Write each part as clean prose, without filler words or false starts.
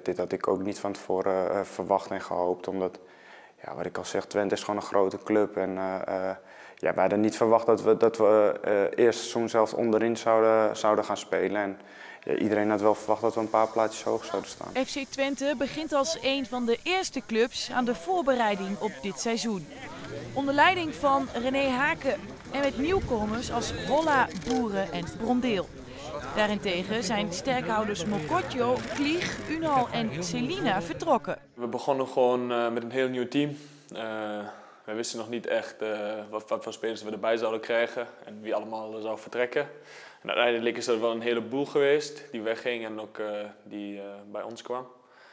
dit had ik ook niet van tevoren verwacht en gehoopt. Omdat, ja, wat ik al zeg, Twente is gewoon een grote club. En ja, wij hadden niet verwacht dat we eerste seizoen zelfs onderin zouden gaan spelen. En ja, iedereen had wel verwacht dat we een paar plaatjes hoog zouden staan. FC Twente begint als een van de eerste clubs aan de voorbereiding op dit seizoen. Onder leiding van René Haken en met nieuwkomers als Holla, Boeren en Brondeel. Daarentegen zijn sterkhouders Mokotjo, Klieg, Unal en Celina vertrokken. We begonnen gewoon met een heel nieuw team. We wisten nog niet echt wat voor spelers we erbij zouden krijgen en wie allemaal zou vertrekken. En uiteindelijk is er wel een heleboel geweest die wegging en ook die bij ons kwam.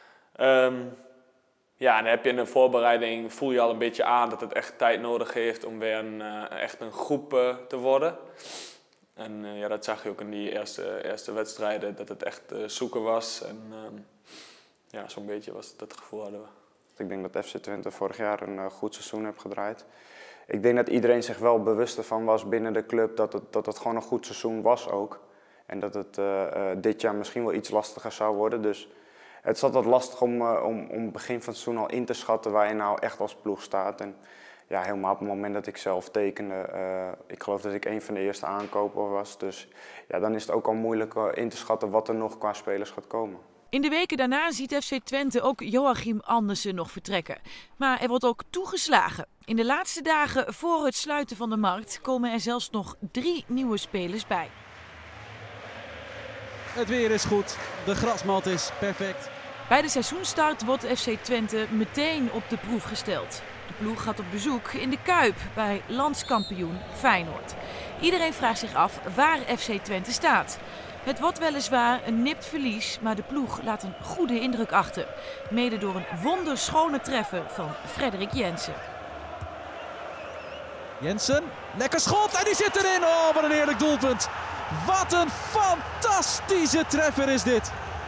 Ja, en dan heb je in de voorbereiding, voel je al een beetje aan dat het echt tijd nodig heeft om weer echt een groep te worden. En ja, dat zag je ook in die eerste wedstrijden, dat het echt zoeken was. En ja, zo'n beetje was dat gevoel hadden we. Ik denk dat FC Twente vorig jaar een goed seizoen heeft gedraaid. Ik denk dat iedereen zich wel bewust ervan was binnen de club dat het gewoon een goed seizoen was ook. En dat het dit jaar misschien wel iets lastiger zou worden. Dus het is altijd lastig om begin van het seizoen al in te schatten waar je nou echt als ploeg staat. En ja, helemaal op het moment dat ik zelf tekende, ik geloof dat ik een van de eerste aankopen was. Dus ja, dan is het ook al moeilijk in te schatten wat er nog qua spelers gaat komen. In de weken daarna ziet FC Twente ook Joachim Andersen nog vertrekken. Maar er wordt ook toegeslagen. In de laatste dagen voor het sluiten van de markt komen er zelfs nog 3 nieuwe spelers bij. Het weer is goed, de grasmat is perfect. Bij de seizoenstart wordt FC Twente meteen op de proef gesteld. De ploeg gaat op bezoek in de Kuip bij landskampioen Feyenoord. Iedereen vraagt zich af waar FC Twente staat. Het wordt weliswaar een nipt verlies, maar de ploeg laat een goede indruk achter. Mede door een wonderschone treffer van Frederik Jensen. Jensen, lekker schot en die zit erin. Oh, wat een heerlijk doelpunt. Wat een fantastische treffer is dit.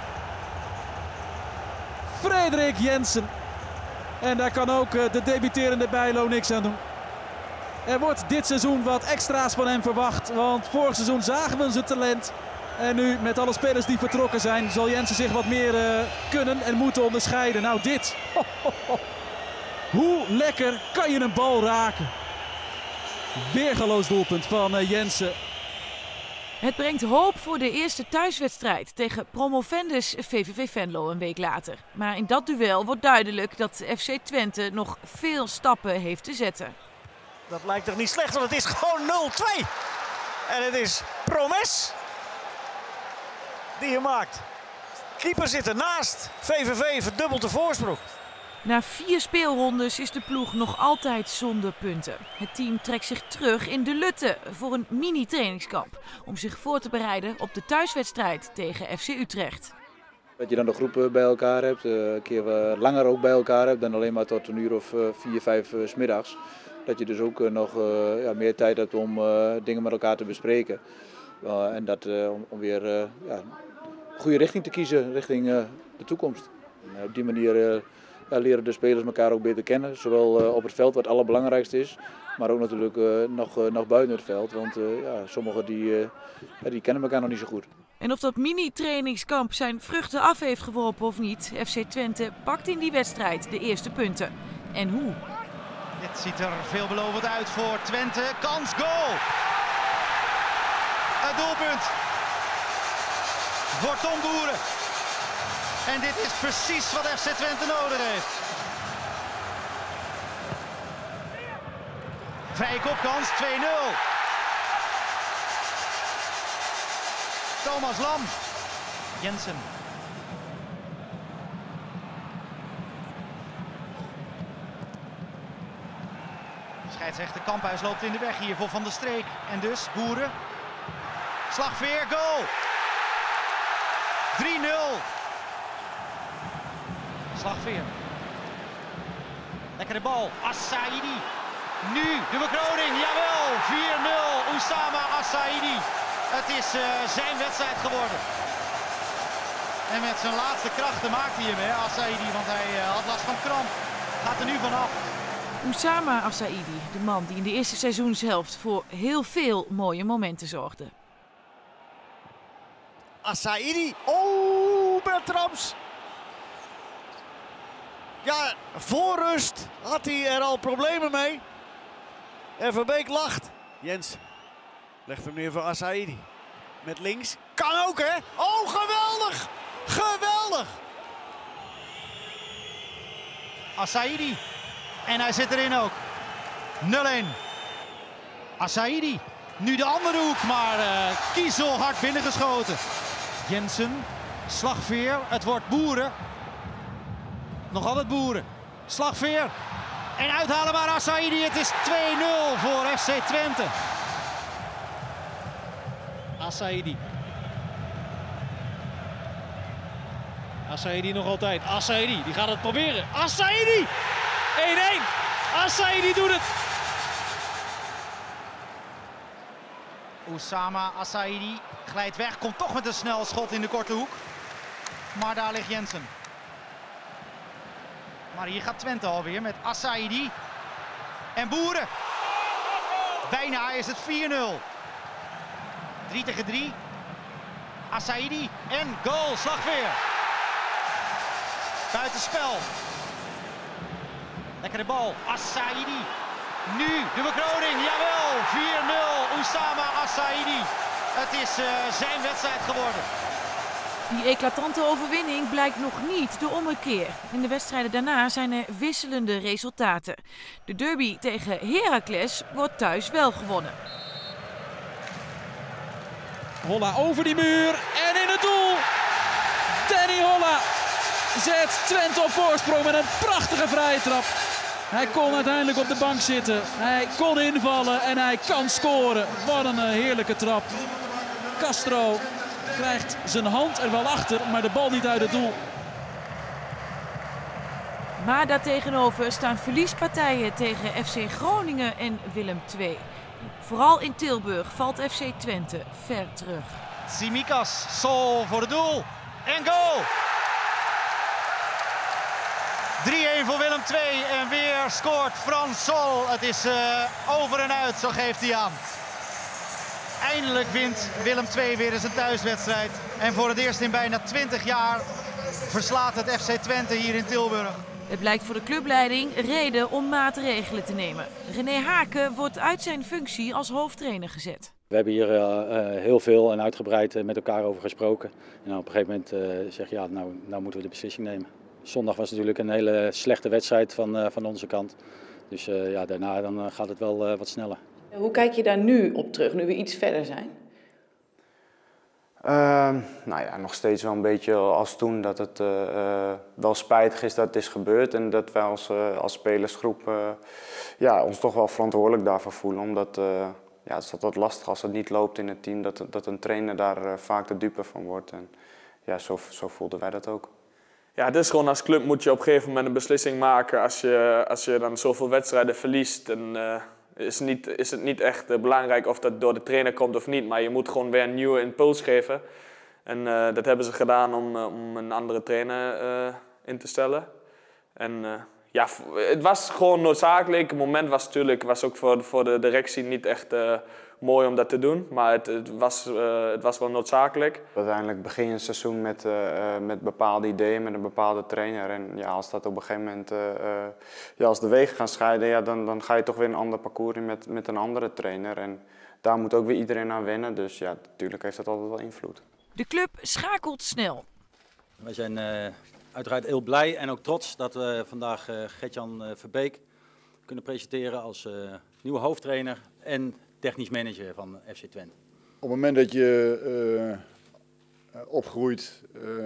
Frederik Jensen. En daar kan ook de debuterende Bijlo niks aan doen. Er wordt dit seizoen wat extra's van hem verwacht, want vorig seizoen zagen we zijn talent. En nu, met alle spelers die vertrokken zijn, zal Jensen zich wat meer kunnen en moeten onderscheiden. Nou, dit. Ho, ho, ho. Hoe lekker kan je een bal raken? Weergaloos doelpunt van Jensen. Het brengt hoop voor de eerste thuiswedstrijd tegen promovendus VVV Venlo een week later. Maar in dat duel wordt duidelijk dat FC Twente nog veel stappen heeft te zetten. Dat lijkt toch niet slecht, want het is gewoon 0-2. En het is Promes die je maakt. Keeper zit ernaast. VVV verdubbelt de voorsprong. Na 4 speelrondes is de ploeg nog altijd zonder punten. Het team trekt zich terug in de Lutte voor een mini-trainingskamp. Om zich voor te bereiden op de thuiswedstrijd tegen FC Utrecht. Dat je dan de groepen bij elkaar hebt, een keer langer ook bij elkaar hebt dan alleen maar tot een uur of 4, 5 's middags. Dat je dus ook nog meer tijd hebt om dingen met elkaar te bespreken. En dat om weer een goede richting te kiezen, richting de toekomst. En op die manier leren de spelers elkaar ook beter kennen. Zowel op het veld, wat het allerbelangrijkste is, maar ook natuurlijk nog buiten het veld. Want sommigen die kennen elkaar nog niet zo goed. En of dat mini-trainingskamp zijn vruchten af heeft geworpen of niet, FC Twente pakt in die wedstrijd de eerste punten. En hoe? Dit ziet er veelbelovend uit voor Twente. Kans, goal! Het doelpunt voor Tom Boeren. En dit is precies wat FC Twente nodig heeft. Vrije kopkans, 2-0. Thomas Lam. Jensen. Scheidsrechter Kamphuis loopt in de weg hier voor Van der Streek. En dus Boeren. Slagveer, goal. 3-0. Slagveer. Lekkere bal. Assaidi. Nu de bekroning. Jawel. 4-0. Oussama Assaidi. Het is zijn wedstrijd geworden. En met zijn laatste krachten maakt hij hem, hè, Assaidi. Want hij had last van kramp. Gaat er nu vanaf. Oussama Assaidi, de man die in de eerste seizoenshelft voor heel veel mooie momenten zorgde. Assaidi. Oh, Bertrams. Ja, voor rust had hij er al problemen mee. En Verbeek lacht. Jens legt hem neer voor Assaidi. Met links. Kan ook, hè? Oh, geweldig! Geweldig! Assaidi. En hij zit erin ook. 0-1. Assaidi. Nu de andere hoek, maar Kiesel hard binnengeschoten. Jensen. Slagveer. Het wordt Boeren. Nog altijd Boeren. Slagveer. En uithalen maar Assaidi. Het is 2-0 voor FC Twente. Assaidi. Assaidi nog altijd. Assaidi, die gaat het proberen. Assaidi! 1-1. Assaidi doet het. Oussama Assaidi glijdt weg. Komt toch met een snel schot in de korte hoek. Maar daar ligt Jensen. Maar hier gaat Twente alweer met Assaidi. En Boeren. Bijna is het 4-0. 3-3. Assaidi en goal, Slagveer. Buitenspel. Lekkere bal, Assaidi. Nu de bekroning, jawel, 4-0, Oussama Assaidi. Het is zijn wedstrijd geworden. Die eclatante overwinning blijkt nog niet de ommekeer. In de wedstrijden daarna zijn er wisselende resultaten. De derby tegen Heracles wordt thuis wel gewonnen. Holla over die muur en in het doel. Danny Holla zet Twente op voorsprong met een prachtige vrije trap. Hij kon uiteindelijk op de bank zitten. Hij kon invallen en hij kan scoren. Wat een heerlijke trap. Castro krijgt zijn hand er wel achter, maar de bal niet uit het doel. Maar daartegenover staan verliespartijen tegen FC Groningen en Willem II. Vooral in Tilburg valt FC Twente ver terug. Tsimikas, Sol voor het doel. En goal! 3-1 voor Willem II en weer scoort Frans Sol. Het is over en uit, zo geeft hij aan. Eindelijk wint Willem II weer eens een thuiswedstrijd. En voor het eerst in bijna 20 jaar verslaat het FC Twente hier in Tilburg. Het blijkt voor de clubleiding reden om maatregelen te nemen. René Haken wordt uit zijn functie als hoofdtrainer gezet. We hebben hier heel veel en uitgebreid met elkaar over gesproken. En op een gegeven moment zeg je, ja, nou moeten we de beslissing nemen. Zondag was natuurlijk een hele slechte wedstrijd van onze kant. Dus ja, daarna dan gaat het wel wat sneller. Hoe kijk je daar nu op terug, nu we iets verder zijn? Nou ja, nog steeds wel een beetje als toen, dat het wel spijtig is dat het is gebeurd. En dat wij als spelersgroep ja, ons toch wel verantwoordelijk daarvoor voelen. Omdat ja, het is altijd lastig als het niet loopt in het team, dat een trainer daar vaak de dupe van wordt. En ja, zo voelden wij dat ook. Ja, het is gewoon als club moet je op een gegeven moment een beslissing maken. Als je dan zoveel wedstrijden verliest, dan is het niet echt belangrijk of dat door de trainer komt of niet. Maar je moet gewoon weer een nieuwe impuls geven. En dat hebben ze gedaan om een andere trainer in te stellen. En ja, het was gewoon noodzakelijk. Het moment was ook voor de directie niet echt mooi om dat te doen. Maar het was wel noodzakelijk. Uiteindelijk begin je een seizoen met bepaalde ideeën, met een bepaalde trainer. En ja, als dat op een gegeven moment, ja, als de wegen gaan scheiden, ja, dan ga je toch weer een ander parcours in met een andere trainer. En daar moet ook weer iedereen aan wennen. Dus ja, natuurlijk heeft dat altijd wel invloed. De club schakelt snel. Wij zijn uiteraard heel blij en ook trots dat we vandaag Gert-Jan Verbeek kunnen presenteren als nieuwe hoofdtrainer en technisch manager van FC Twente. Op het moment dat je opgroeit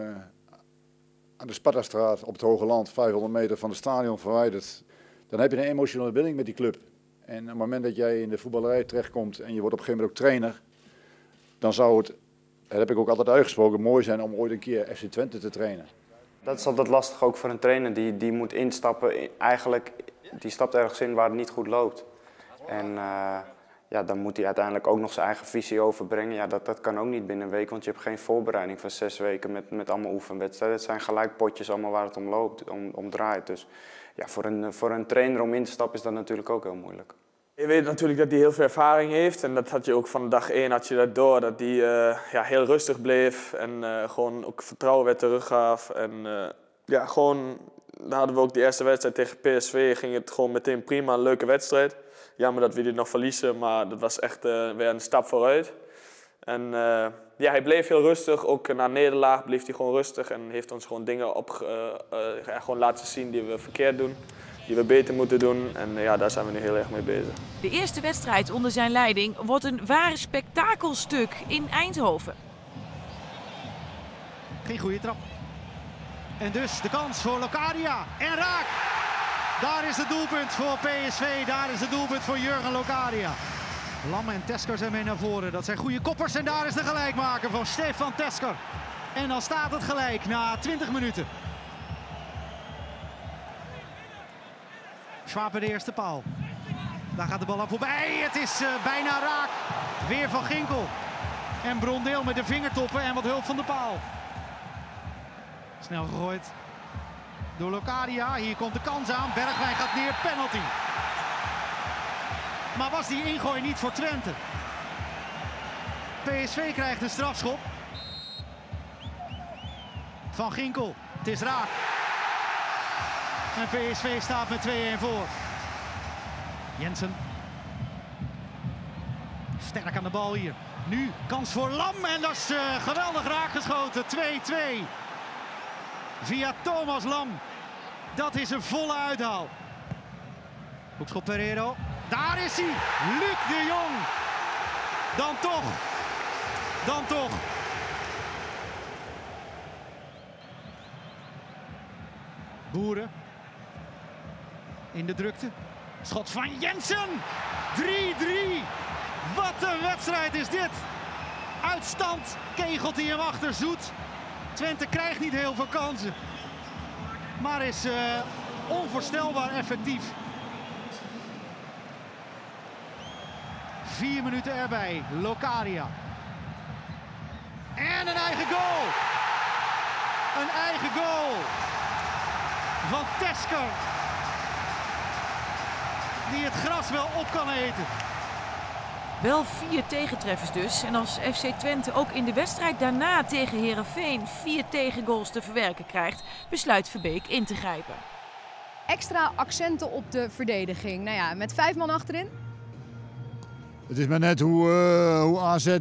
aan de Spartastraat op het Hoge Land, 500 meter van het stadion verwijderd, dan heb je een emotionele binding met die club. En op het moment dat jij in de voetballerij terechtkomt en je wordt op een gegeven moment ook trainer, dan zou het, dat heb ik ook altijd uitgesproken, mooi zijn om ooit een keer FC Twente te trainen. Dat is altijd lastig ook voor een trainer, die moet instappen, die stapt ergens in waar het niet goed loopt. En ja, dan moet hij uiteindelijk ook nog zijn eigen visie overbrengen. Ja, dat kan ook niet binnen een week, want je hebt geen voorbereiding van 6 weken met allemaal oefenwedstrijden. Het zijn gelijk potjes allemaal waar het om loopt, om draait. Dus ja, voor een trainer om in te stappen is dat natuurlijk ook heel moeilijk. Je weet natuurlijk dat hij heel veel ervaring heeft en dat had je ook van dag 1 had je dat door. Dat hij ja, heel rustig bleef en gewoon ook vertrouwen weer teruggaf. En ja, gewoon Dan hadden we ook die eerste wedstrijd tegen PSV. Ging het gewoon meteen prima, een leuke wedstrijd. Jammer dat we die nog verliezen, maar dat was echt weer een stap vooruit. En ja, hij bleef heel rustig. Ook na nederlaag bleef hij gewoon rustig. En heeft ons gewoon dingen gewoon laten zien die we verkeerd doen. Die we beter moeten doen. En ja, daar zijn we nu heel erg mee bezig. De eerste wedstrijd onder zijn leiding wordt een ware spektakelstuk in Eindhoven. Geen goede trap. En dus de kans voor Locadia. En raak! Daar is het doelpunt voor PSV. Daar is het doelpunt voor Jurgen Locadia. Lam en Tesker zijn mee naar voren. Dat zijn goede koppers. En daar is de gelijkmaker van Stefan Tesker. En dan staat het gelijk na 20 minuten. Schwab bij de eerste paal. Daar gaat de bal aan voorbij. Het is bijna raak. Weer Van Ginkel. En Brondeel met de vingertoppen en wat hulp van de paal. Snel gegooid door Locadia. Hier komt de kans aan. Bergwijn gaat neer. Penalty. Maar was die ingooi niet voor Twente? PSV krijgt een strafschop. Van Ginkel. Het is raak. En PSV staat met 2-1 voor. Jensen. Sterk aan de bal hier. Nu kans voor Lam. En dat is geweldig raakgeschoten. 2-2. Via Thomas Lam. Dat is een volle uithaal. Hoekschop Pereiro. Daar is hij. Luc de Jong. Dan toch. Dan toch. Boeren. In de drukte. Schot van Jensen. 3-3. Wat een wedstrijd is dit. Uitstand kegelt hij hem achter Zoet. Twente krijgt niet heel veel kansen. Maar is onvoorstelbaar effectief. 4 minuten erbij. Locadia. En een eigen goal. Een eigen goal. Van Tesker. Die het gras wel op kan eten. Wel 4 tegentreffers dus. En als FC Twente ook in de wedstrijd daarna tegen Heerenveen 4 tegengoals te verwerken krijgt, besluit Verbeek in te grijpen. Extra accenten op de verdediging. Nou ja, met 5 man achterin. Het is maar net hoe AZ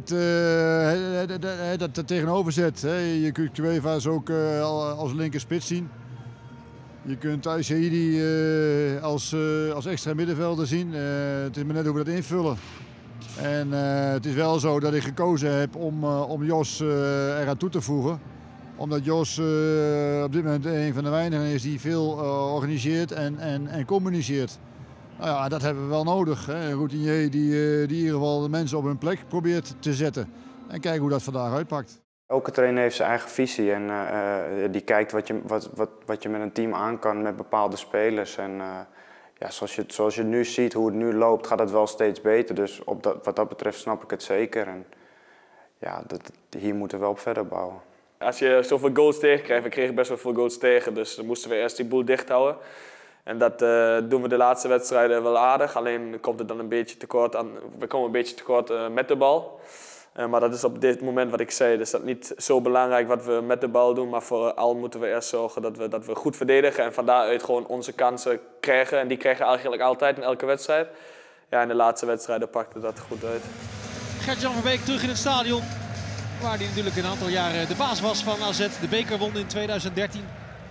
dat tegenover zet. Je kunt Cuevas ook als linker spits zien. Je kunt Aïssaidi als extra middenvelder zien. Het is maar net hoe we dat invullen. En het is wel zo dat ik gekozen heb om Jos eraan toe te voegen. Omdat Jos op dit moment een van de weinigen is die veel organiseert en communiceert. Nou ja, dat hebben we wel nodig. Hè? Een routinier die in ieder geval de mensen op hun plek probeert te zetten. En kijken hoe dat vandaag uitpakt. Elke trainer heeft zijn eigen visie en die kijkt wat je met een team aan kan met bepaalde spelers. En ja, zoals je nu ziet, hoe het nu loopt, gaat het wel steeds beter. Dus wat dat betreft snap ik het zeker. En ja, hier moeten we wel op verder bouwen. Als je zoveel goals tegenkrijgt, we kregen best wel veel goals tegen. Dus dan moesten we eerst die boel dicht houden. En dat doen we de laatste wedstrijden wel aardig. Alleen komt het dan een beetje tekort aan. We komen een beetje tekort met de bal. Maar dat is op dit moment wat ik zei. Dus dat is niet zo belangrijk wat we met de bal doen. Maar vooral moeten we eerst zorgen dat we goed verdedigen. En van daaruit gewoon onze kansen krijgen. En die krijgen we eigenlijk altijd in elke wedstrijd. Ja, in de laatste wedstrijden pakte dat goed uit. Gert-Jan Verbeek terug in het stadion. Waar hij natuurlijk een aantal jaren de baas was van AZ. De beker won in 2013.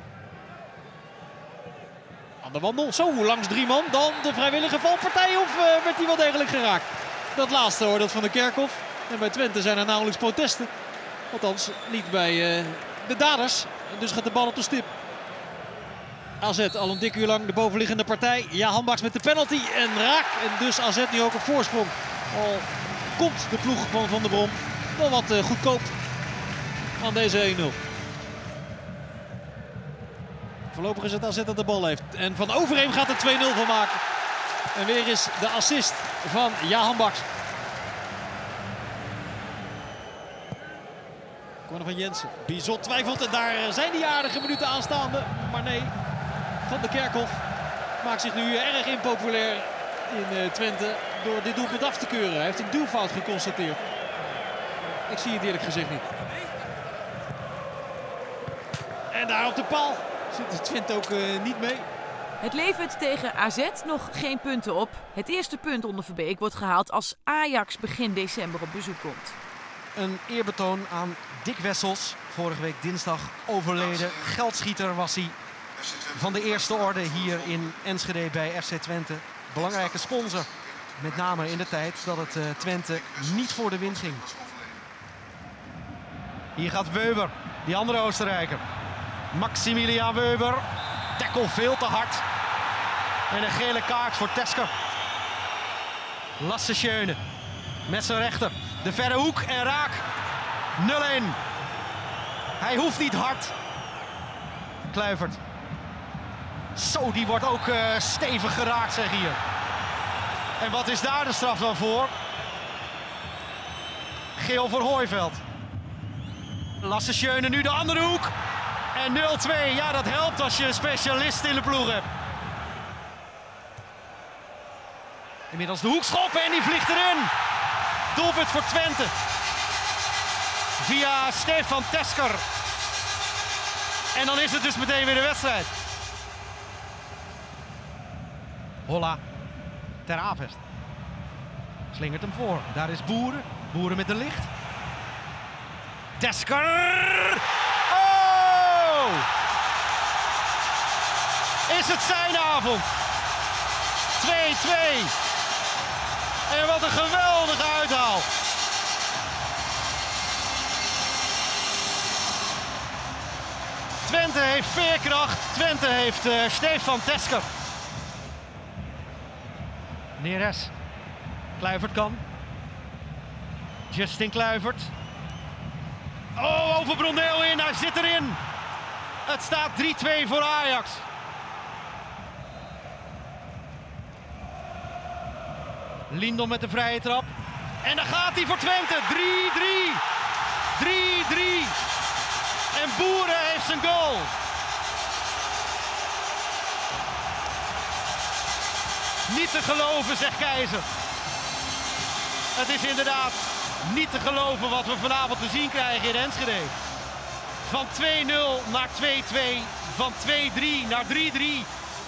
Aan de wandel. Zo, langs 3 man. Dan de vrijwillige valpartij. Of werd hij wel degelijk geraakt? Dat laatste hoor, dat van de Kerkhof. En bij Twente zijn er nauwelijks protesten. Althans, niet bij de daders. En dus gaat de bal op de stip. AZ al een dik uur lang de bovenliggende partij. Ja, Handbaks met de penalty en raak. En dus AZ nu ook op voorsprong. Al komt de ploeg van Van der Brom wel wat goedkoop aan deze 1-0. Voorlopig is het AZ dat de bal heeft. En Van Overheem gaat er 2-0 van maken. En weer is de assist van Jahan Baks. Corner van Jensen. Bizot twijfelt en daar zijn die aardige minuten aanstaande. Maar nee, Van de Kerkhof maakt zich nu erg impopulair in Twente door dit doelpunt af te keuren. Hij heeft een duwfout geconstateerd. Ik zie het eerlijk gezegd niet. En daar op de paal Zit de Twente ook niet mee. Het levert tegen AZ nog geen punten op. Het eerste punt onder Verbeek wordt gehaald als Ajax begin december op bezoek komt. Een eerbetoon aan Dick Wessels. Vorige week dinsdag overleden. Geldschieter was hij van de eerste orde hier in Enschede bij FC Twente. Belangrijke sponsor. Met name in de tijd dat het Twente niet voor de wind ging. Hier gaat Weber, die andere Oostenrijker. Maximilian Weber. Tackle veel te hard. En een gele kaart voor Tesker. Lasse Schöne met zijn rechter. De verre hoek en raak. 0-1. Hij hoeft niet hard. Kluivert. Zo, die wordt ook stevig geraakt, zeg hier. En wat is daar de straf dan voor? Geel voor Hooiveld. Lasse Schöne nu de andere hoek. En 0-2. Ja, dat helpt als je een specialist in de ploeg hebt. Inmiddels de hoekschop en die vliegt erin. Doelpunt voor Twente. Via Stefan Tesker. En dan is het dus meteen weer de wedstrijd. Holla. Ter Avest. Slingert hem voor. Daar is Boeren. Boeren met de licht. Tesker. Oh! Is het zijn avond. 2-2. En wat een geweldige uithaal. Twente heeft veerkracht. Twente heeft Stefan Tesker. Neres. Kluivert kan. Justin Kluivert. Oh, over Brondeel in. Hij zit erin. Het staat 3-2 voor Ajax. Lindon met de vrije trap. En dan gaat hij voor Twente. 3-3. 3-3. En Boeren heeft zijn goal. Niet te geloven, zegt Keizer. Het is inderdaad niet te geloven wat we vanavond te zien krijgen in Enschede. Van 2-0 naar 2-2. Van 2-3 naar 3-3.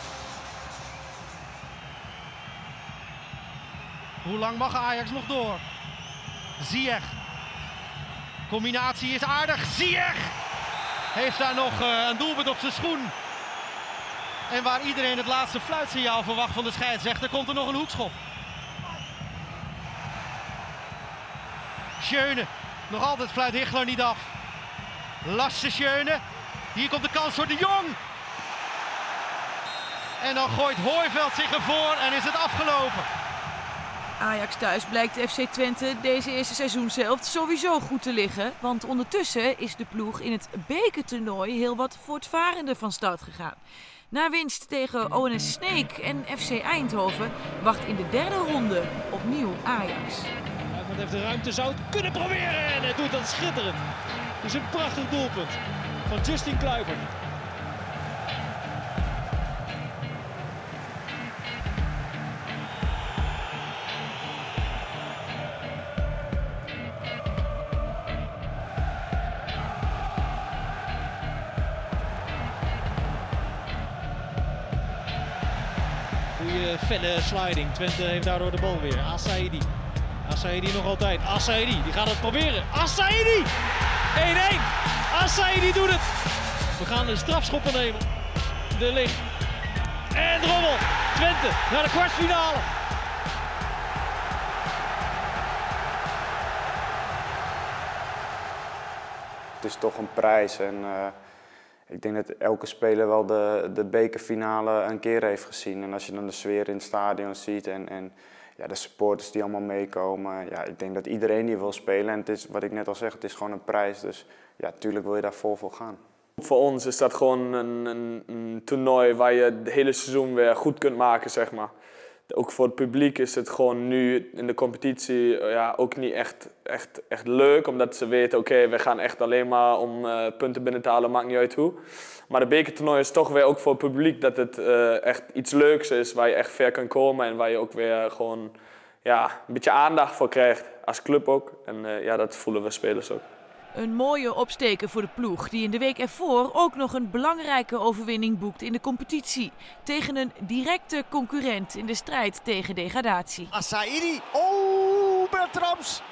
Hoe lang mag Ajax nog door? Ziyech. Combinatie is aardig. Ziyech heeft daar nog een doelpunt op zijn schoen. En waar iedereen het laatste fluitsignaal verwacht van de scheidsrechter, komt er nog een hoekschop. Schöne. Nog altijd fluit Hichler niet af. Lasse Schöne. Hier komt de kans voor de Jong. En dan gooit Hooiveld zich ervoor en is het afgelopen. Ajax thuis blijkt FC Twente deze eerste seizoenshelft sowieso goed te liggen. Want ondertussen is de ploeg in het bekertoernooi heel wat voortvarender van start gegaan. Na winst tegen ONS Sneek en FC Eindhoven wacht in de derde ronde opnieuw Ajax. Kluivert heeft de ruimte, zou het kunnen proberen en hij doet dat schitterend. Het is een prachtig doelpunt van Justin Kluivert. Goeie felle sliding. Twente heeft daardoor de bal weer. Assaidi. Assaidi nog altijd. Assaidi, die gaat het proberen. Assaidi! 1-1. Assaidi doet het. We gaan de strafschoppen nemen. De Ligt. En Drommel. Twente naar de kwartfinale. Het is toch een prijs en ik denk dat elke speler wel de bekerfinale een keer heeft gezien. En als je dan de sfeer in het stadion ziet en ja, de supporters die allemaal meekomen. Ja, ik denk dat iedereen die wil spelen. En het is, wat ik net al zeg, het is gewoon een prijs. Dus ja, natuurlijk wil je daar vol voor gaan. Voor ons is dat gewoon een toernooi waar je het hele seizoen weer goed kunt maken, zeg maar. Ook voor het publiek is het gewoon nu in de competitie ja, ook niet echt leuk. Omdat ze weten, oké, we gaan echt alleen maar om punten binnen te halen, maakt niet uit hoe. Maar de bekertoernooi is toch weer ook voor het publiek dat het echt iets leuks is. Waar je echt ver kan komen en waar je ook weer gewoon ja, een beetje aandacht voor krijgt. Als club ook. En ja, dat voelen we spelers ook. Een mooie opsteker voor de ploeg die in de week ervoor ook nog een belangrijke overwinning boekt in de competitie. Tegen een directe concurrent in de strijd tegen degradatie. Assaidi. Oh, Bertrams.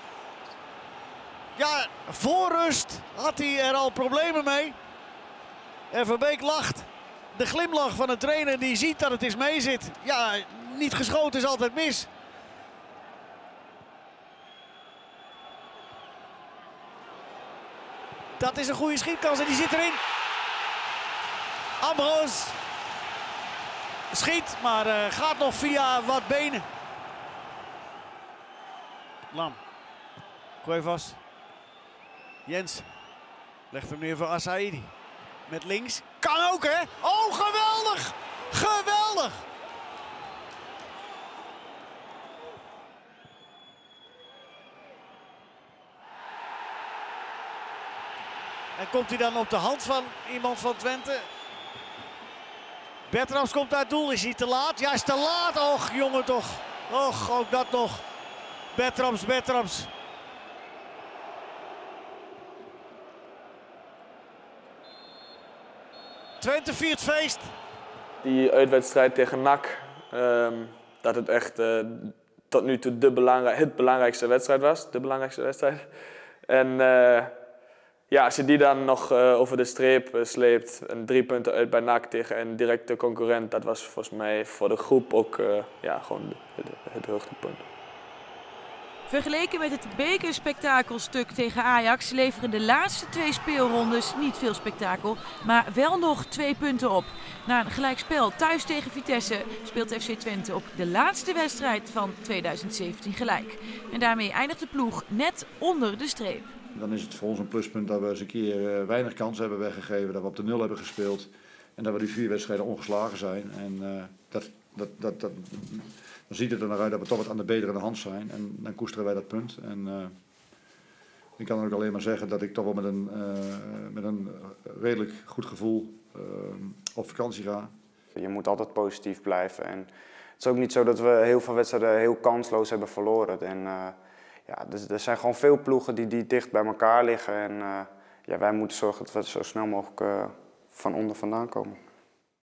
Ja, voor rust had hij er al problemen mee. En Verbeek lacht. De glimlach van de trainer die ziet dat het is mee zit. Ja, niet geschoten is altijd mis. Dat is een goede schietkans en die zit erin. Ambroos schiet, maar gaat nog via wat benen. Lam. Cuevas. Jens. Legt hem neer voor Assaidi. Met links. Kan ook, hè? Oh, geweldig! Geweldig! En komt hij dan op de hand van iemand van Twente? Bertrams komt uit doel. Is hij te laat? Ja, is te laat. Och, jongen toch. Och, ook dat nog. Bertrams. Twente viert feest. Die uitwedstrijd tegen NAC, dat het echt tot nu toe het belangrijkste wedstrijd was. De belangrijkste wedstrijd. En ja, als je die dan nog over de streep sleept en 3 punten uit bij NAC tegen een directe concurrent, dat was volgens mij voor de groep ook gewoon het hoogtepunt. Vergeleken met het bekerspektakelstuk tegen Ajax leveren de laatste 2 speelrondes niet veel spektakel, maar wel nog 2 punten op. Na een gelijkspel thuis tegen Vitesse speelt FC Twente op de laatste wedstrijd van 2017 gelijk. En daarmee eindigt de ploeg net onder de streep. Dan is het voor ons een pluspunt dat we eens een keer weinig kansen hebben weggegeven, dat we op de 0 hebben gespeeld en dat we die 4 wedstrijden ongeslagen zijn. En dan ziet het er naar uit dat we toch wat aan de betere hand zijn en dan koesteren wij dat punt. En ik kan ook alleen maar zeggen dat ik toch wel met een redelijk goed gevoel op vakantie ga. Je moet altijd positief blijven en het is ook niet zo dat we heel veel wedstrijden heel kansloos hebben verloren. En, er zijn gewoon veel ploegen die dicht bij elkaar liggen en wij moeten zorgen dat we zo snel mogelijk van onder vandaan komen.